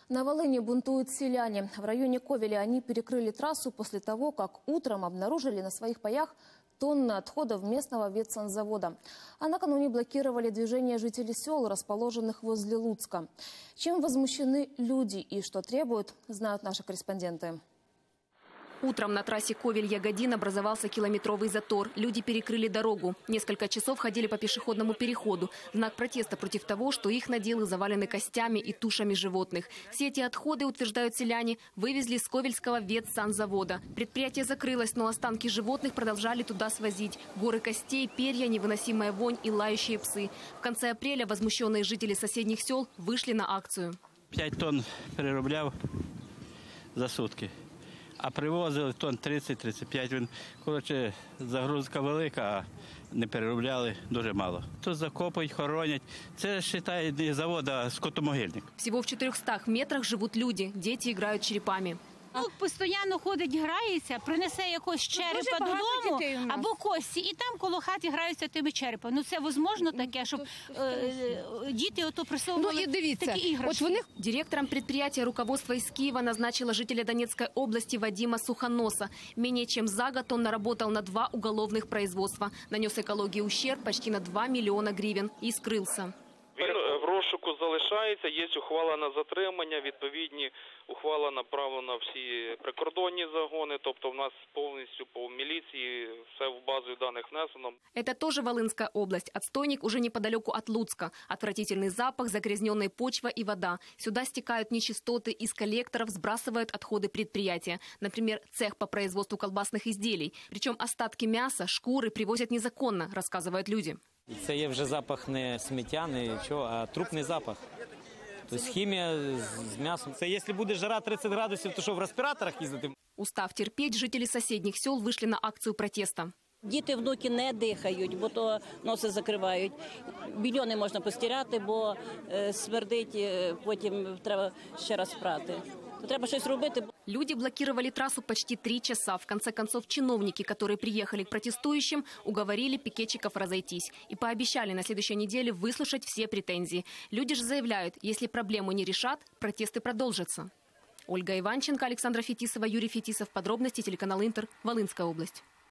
На Волыни бунтуют селяне. В районе Ковеля они перекрыли трассу после того, как утром обнаружили на своих паях тонны отходов местного ветсанзавода. А накануне блокировали движение жителей сел, расположенных возле Луцка. Чем возмущены люди и что требуют, знают наши корреспонденты. Утром на трассе Ковель-Ягодин образовался километровый затор. Люди перекрыли дорогу. Несколько часов ходили по пешеходному переходу. Знак протеста против того, что их наделы завалены костями и тушами животных. Все эти отходы, утверждают селяне, вывезли с Ковельского ветсанзавода. Предприятие закрылось, но останки животных продолжали туда свозить. Горы костей, перья, невыносимая вонь и лающие псы. В конце апреля возмущенные жители соседних сел вышли на акцию. 5 тонн переробляв за сутки. А привозили тонн 30-35. Коротше, загрузка велика, а не переробляли дуже мало. Тут закопують, хоронять. Це, вважає, не завод, а скотомогильник. Всего в 400 метрах живут люди. Дети играют черепами. Постійно ходить, грається, принесе якось черепа додому або кості, і там коло хати граються тими черепами. Ну це можливо таке, щоб діти ото присовували такі іграшки. Директором предприятия руководство из Киева назначило жителя Донецкой области Вадима Сухоноса. Менее чем за год он наработал на 2 уголовных производства. Нанес экологии ущерб почти на 2 миллиона гривен и скрылся. Він в розшуку залишається, є ухвала на затримання, відповідні ухвала направлена всі прикордонні загони, тобто в нас повністю по міліції все в базу даних внесено. Это тоже Волынская область. Отстойник уже неподалеку от Луцка. Отвратительный запах, загрязненная почва и вода. Сюда стекают нечистоты, из коллекторов сбрасывают отходы предприятия. Например, цех по производству колбасных изделий. Причем остатки мяса, шкуры привозят незаконно, рассказывают люди. Це є вже запах не сміття, не чого, а трупний запах. Тобто хімія з м'ясом. Це якщо буде жара 30 градусів, то що в респіраторах їздити? Устав терпеть, жители соседних сел вышли на акцию протеста. Діти, внуки не дихають, бо то носи закривають. Більйони можна постирати, бо смердить, потім треба ще раз прати. Треба щось робити. Люди блокировали трассу почти 3 часа. В конце концов, чиновники, которые приехали к протестующим, уговорили пикетчиков разойтись. И пообещали на следующей неделе выслушать все претензии. Люди же заявляют, если проблему не решат, протесты продолжатся. Ольга Иванченко, Александра Фетисова, Юрий Фетисов. Подробности телеканал Интер. Волынская область.